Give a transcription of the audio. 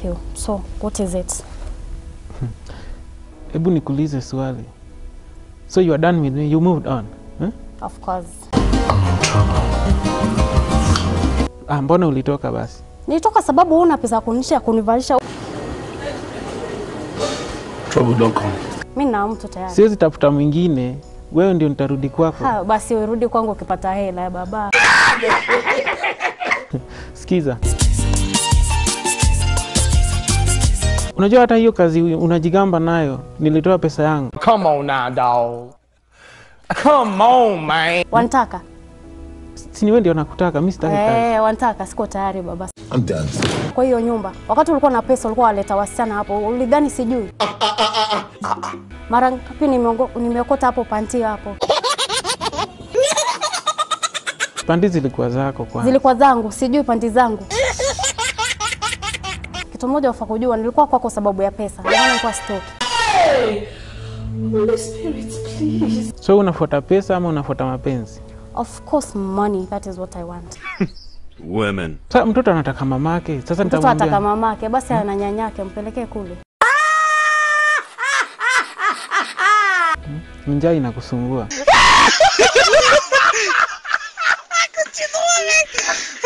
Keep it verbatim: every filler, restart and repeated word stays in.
you. So, what is it? Hebu nikuulize swali. So you are done with me, you moved on? Huh? Of course. Ah, mbona ulitoka basi? Nilitoka sababu huna pesa kunisha kunivalisha. Trouble don't come. Mimi na mtu tayari. Siwezi tafuta mwingine, wewe ndio nitarudi kwako. Ha, basi urudi kwangu ukipata hela ya baba. Sikiza. Unajua hata hiyo kazi unajigamba nayo, nilitoa pesa yangu. Come on now, dog. Come on, man. Wantaka? Si ni wewe ndio nakutaka, mimi sitaki kazi. Eh, wantaka, siko tayari baba. I'm done. Kwa hiyo nyumba, wakati ulikuwa na pesa ulikuwa waleta wasichana hapo, ulidhani sijui? Mara ngapi nimeokota hapo panti hapo? Panti zilikuwa zako kwanza. Zilikuwa zangu, sijui panti zangu. Kitu moja ufa kujua, nilikuwa kwako sababu ya pesa. Ndio nilikuwa stock. Holy Spirit, please. So unafuata pesa ama unafuata mapenzi? Of course money, that is what I want. Women. Sasa mtoto anataka mamake, sasa nitamwambia. Mtoto anataka mamake, basi hmm? ana nyanyake, mpelekee kule. Hmm? Njaa inakusumbua.